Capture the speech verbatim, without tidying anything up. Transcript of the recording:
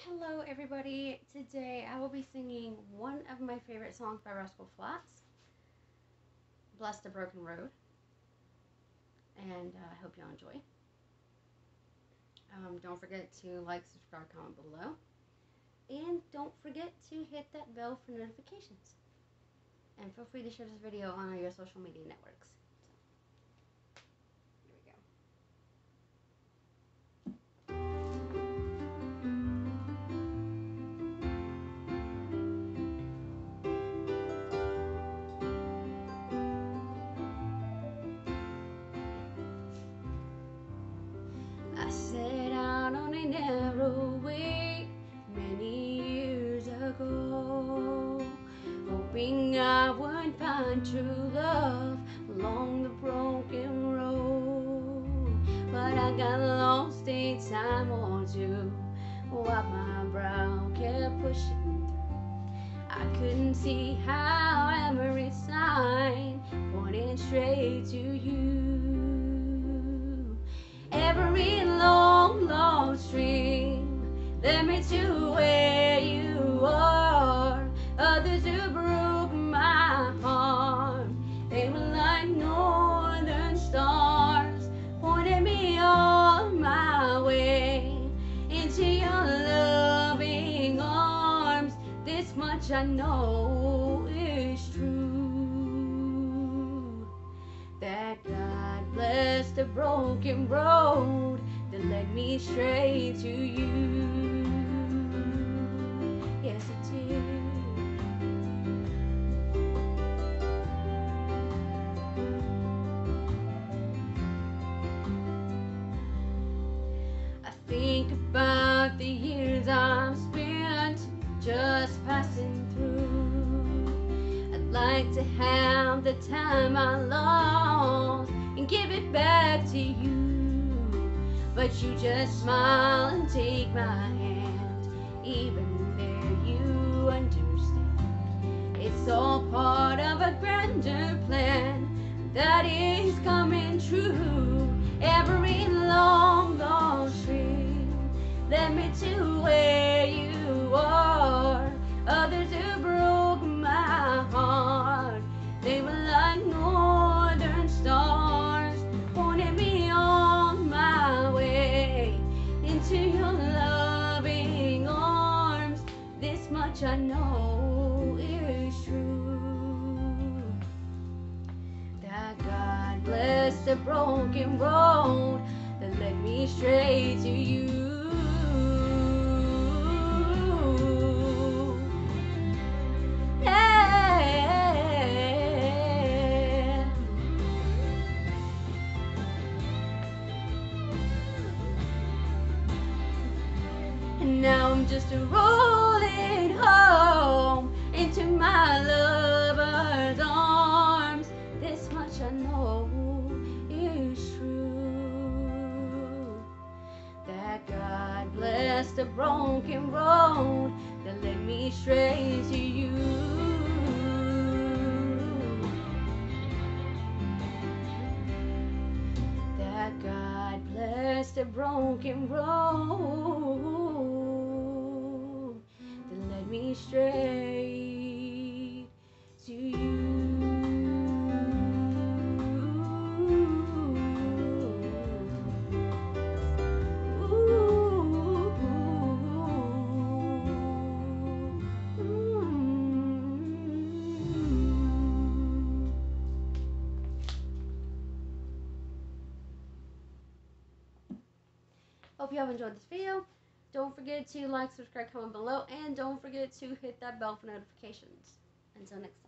Hello everybody, today I will be singing one of my favorite songs by Rascal Flatts, Bless the Broken Road, and uh, I hope y'all enjoy. Um, don't forget to like, subscribe, comment below, and don't forget to hit that bell for notifications. And feel free to share this video on all your social media networks. I set out on a narrow way many years ago, hoping I would find true love along the broken road. But I got lost a time or two while my brow kept pushing through. I couldn't see how every sign pointed straight to you. Every long, long stream led me to where you are. Others who broke my heart, they were like northern stars, pointing me on my way into your loving arms. This much I know is true, that God bless the broken road that led me straight to you. Yes, it did. I think about the years I've spent just passing through. I'd like to have the time I lost and give it back to you, but you just smile and take my hand. Even there you understand, it's all part of a grander plan that is coming true. Every long, long stream led me to where you are. Others who broke my heart, they were like northern stars, pointing me on my way into your loving arms. This much I know is true, that God bless the broken road that led me straight to you. And now I'm just rolling home into my lover's arms. This much I know is true, that God bless the broken road that led me straight to you. That God bless the broken road that led me straight to you. Hope you have enjoyed this video. Don't forget to like, subscribe, comment below, and don't forget to hit that bell for notifications. Until next time.